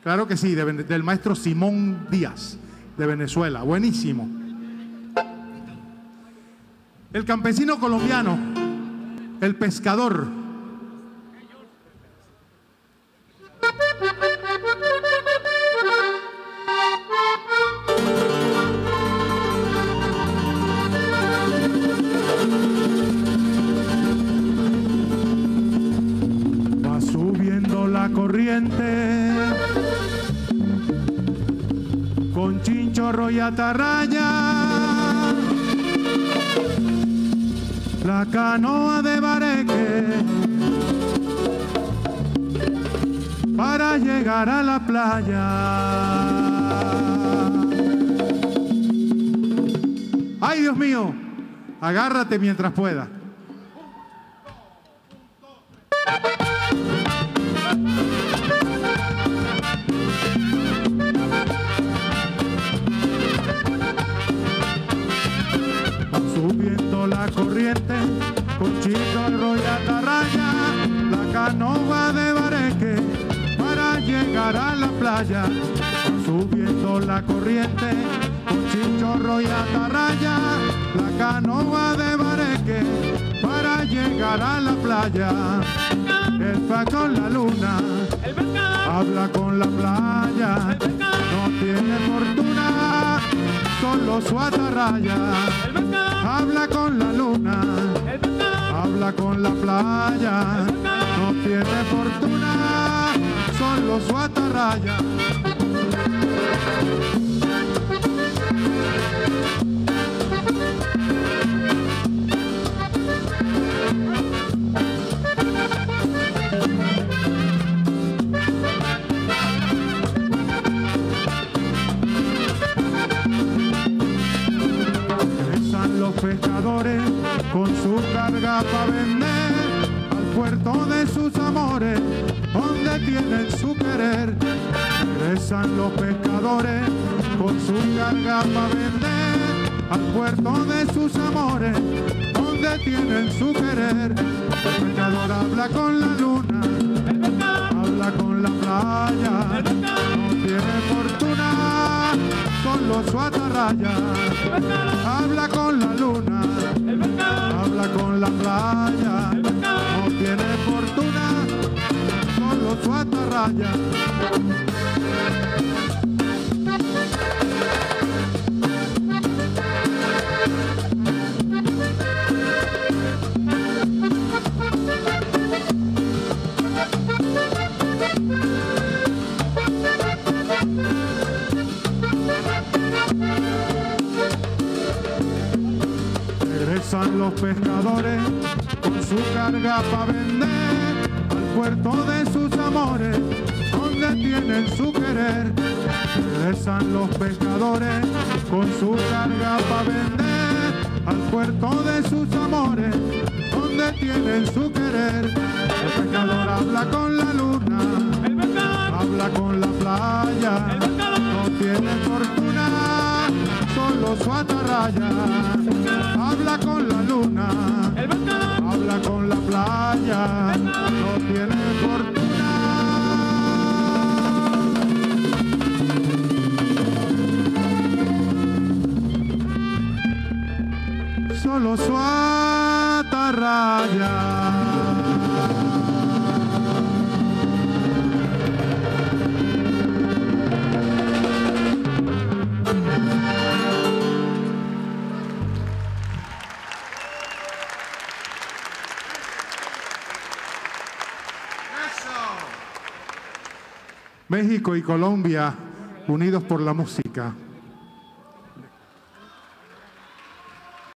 Claro que sí, del maestro Simón Díaz, de Venezuela. Buenísimo. El campesino colombiano, el pescador. Va subiendo la corriente con chinchorro y atarraya, la canoa de bareque para llegar a la playa. ¡Ay, Dios mío! Agárrate mientras pueda. Subiendo la corriente con chinchorro y atarraya, la canoa de bareque para llegar a la playa. Subiendo la corriente con chinchorro y atarraya, la canoa de bareque para llegar a la playa. Él va con la luna, habla con la playa, no tiene fortuna, solo su atarraya. Habla con la luna, habla con la playa, no tiene fortuna, solo su atarraya. Los pescadores con su carga para vender al puerto de sus amores, donde tienen su querer. Regresan los pescadores con su carga para vender al puerto de sus amores, donde tienen su querer. El pescador habla con la luna, habla con la playa, no tiene fortuna, solo su atarraya. Habla con la luna, habla con la playa, no tiene fortuna, solo su atarraya. Regresan los pescadores con su carga para vender al puerto de sus amores, donde tienen su querer. Regresan los pescadores con su carga para vender al puerto de sus amores, donde tienen su querer. El pescador habla con la luna, habla con la playa, no tiene fortuna, solo su atarraya. Habla con la luna, habla con la playa, no tiene fortuna, solo su atarraya. México y Colombia unidos por la música.